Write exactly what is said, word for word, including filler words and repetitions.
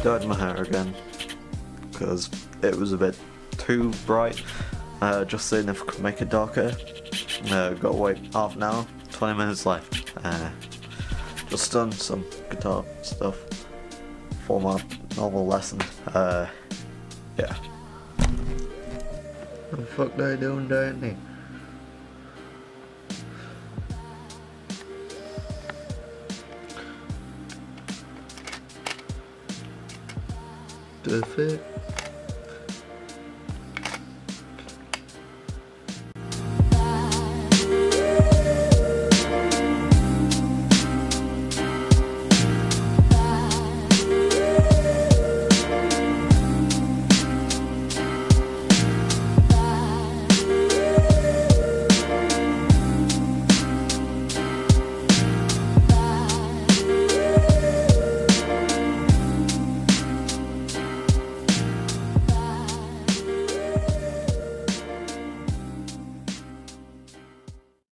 dyed my hair again because it was a bit too bright. Uh, just seeing if I could make it darker. Uh, got to wait half an hour, twenty minutes left. Uh, just done some guitar stuff for my normal lesson. Uh, yeah. What the fuck they doing down there? Does it fit?